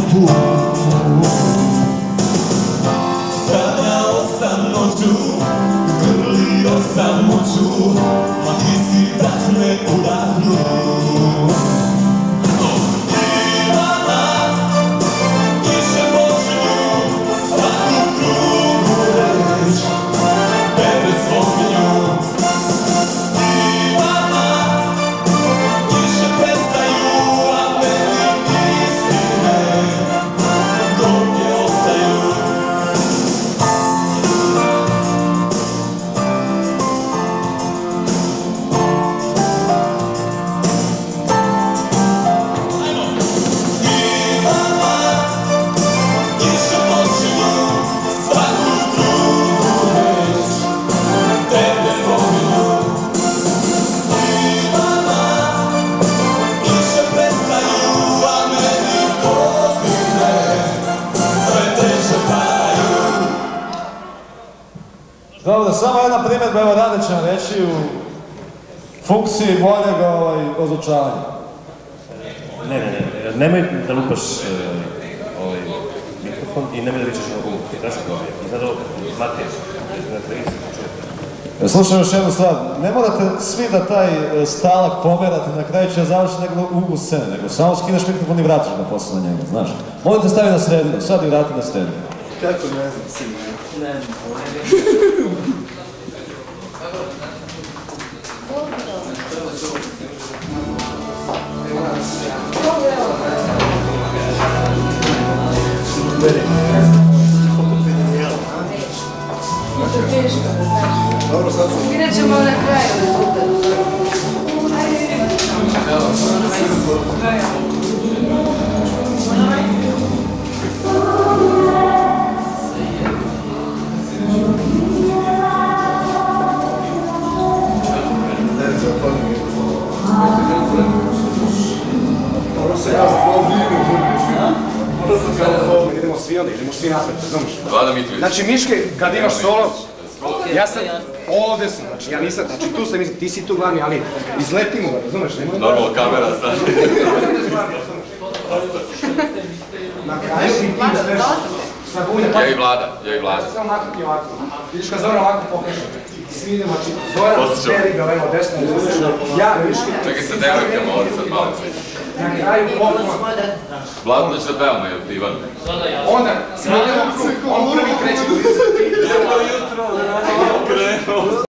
put. Sanjao sam noću, grlio sam moću, ma ti si da me udahnu. Ivana, kiše počinju svaku drugu reč, tebe spominju. Ivana, kiše prestaju, a meni istine gorke ostaju. Dobro, samo jedna primjedba, evo Rade će vam reći u funkciji boljeg ozučavanja. Nemoj da lupaš mikrofon i nemoj da vičeš na gumu, ti znaš kako je. I sad ovo, Matija, na televiziji čujete. Slušaj još jednu stvar, ne morate svi da taj stalak pomerate, na kraju će završiti nego uglu scene, nego samo skineš mikrofon i vratiš ga posle na njega, znaš. Možete staviti na sredinu, sad i vrati na sredinu. Kako ne znam, Simo? Ne Dobro, sad sam... Vidjet ćemo na kraju rezultat. Idemo svi onda, idemo svi napred, razumiješ? Znači, Miške, kad imaš solo, ja sam ovdje sam, znači ja nisam, znači tu sam, ti si tu glavni, ali izletimo ga, razumiješ? Normalno kamera, znaš. Na kraju i ti sveš, sa bulja. Ja i Vlada. Samo maknuti ovako, vidiš kad Zoran ovako pokaže. Svi idemo, znači, Zoran, Steri ga levo, desno, ja, Miške. Čekaj sa devojkama, ovdje sad malo se. Na kraju potpuno. Vlada će da pevamo, jel ti Ivan? Onda, smanjamo krug, on prvi kreće.